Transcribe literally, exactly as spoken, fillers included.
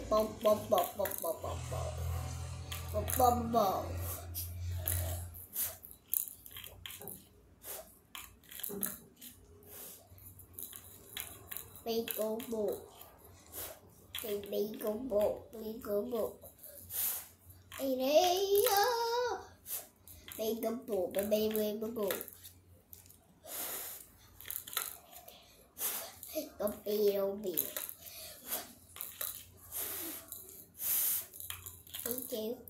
bom, bom, bom, bom, bom, bom, bom. Bom, bom, bom. Bacon ball. Bacon ball. Bacon ball. Hey, hey, oh. Bacon ball. Bacon ball. Don't be, don't be. Thank you.